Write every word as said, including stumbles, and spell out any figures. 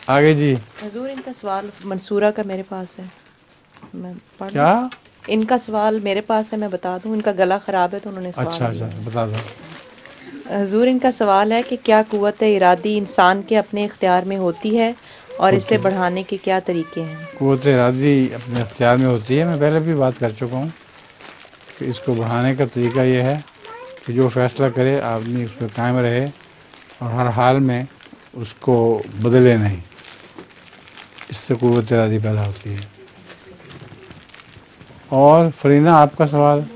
आगे जी। हुजूर इनका सवाल मंसूरा का मेरे पास है, मैं पढ़ लूं? क्या? इनका सवाल मेरे पास है, मैं बता दूं। इनका गला ख़राब है तो उन्होंने सवाल अच्छा अच्छा, किया है। बता दो। हुजूर इनका सवाल है कि क्या क़ुव्वत इरादी इंसान के अपने इख्तियार में होती है और होती इसे है। बढ़ाने के क्या तरीके हैं? क़ुव्वत इरादी अपने अख्तियार में होती है, मैं पहले भी बात कर चुका हूँ कि इसको बढ़ाने का तरीका ये है कि जो फ़ैसला करे आदमी उस पर कायम रहे और हर हाल में उसको बदले नहीं। इससे क़ुव्वत इरादी पैदा होती है। और फरीना, आपका सवाल?